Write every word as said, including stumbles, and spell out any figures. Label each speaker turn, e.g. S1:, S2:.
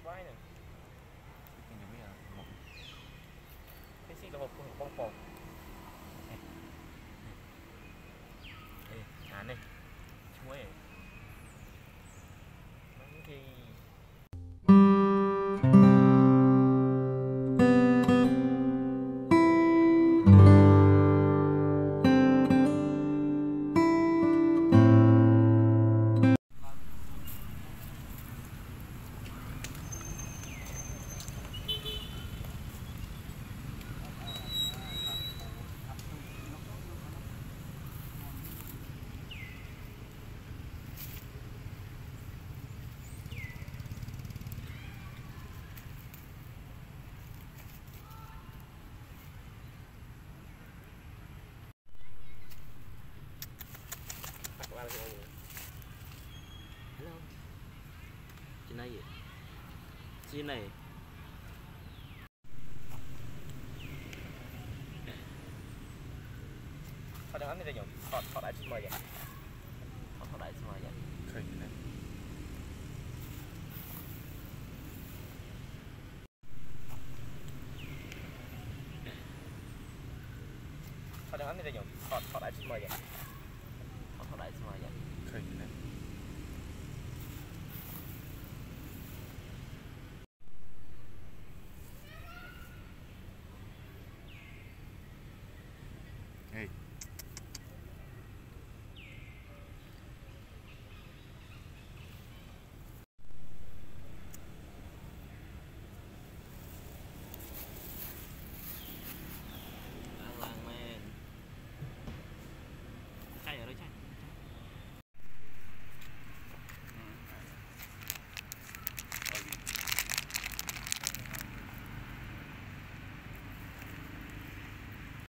S1: vai nè
S2: Kinh giống như là một
S1: cái gì là hộp của bong bóng ê à này chúa ơi thì
S2: hello trên này gì trên này
S1: họ đang ăn cái gì nhỉ họ họ đã chích mời vậy
S2: họ thọ đại xong rồi vậy
S3: khởi này
S1: họ đang ăn cái gì nhỉ họ họ đã chích mời vậy
S2: họ thọ đại xong rồi vậy